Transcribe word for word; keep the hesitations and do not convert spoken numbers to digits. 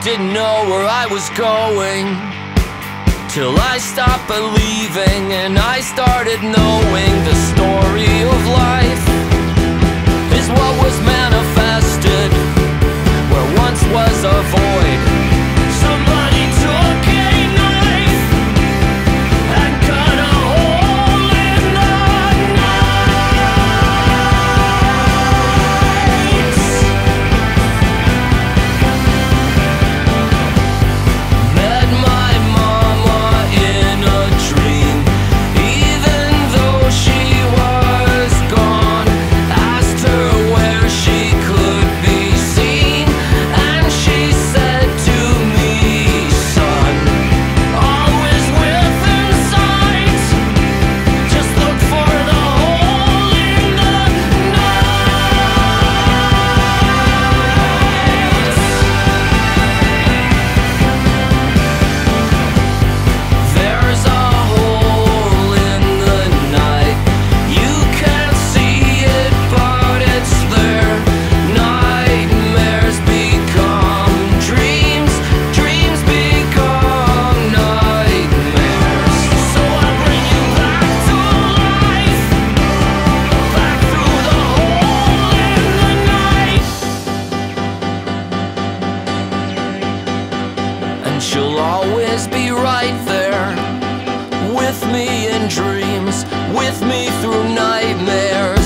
didn't know where I was going, till I stopped believing and I started knowing the story of life is what was manifested where once was a void. Somebody took a knife and cut a hole in the night. Met my mama in a dream, even though she was gone. Asked her where she could be seen, and she said to me, son, always within sight, just look for the hole in the night. There's a hole in the night, you can't see it but it's there. Nightmares become dreams, dreams become nightmares. So I bring you back to life, back through the hole in the night. And she'll always be right there, with me in dreams, with me through nightmares.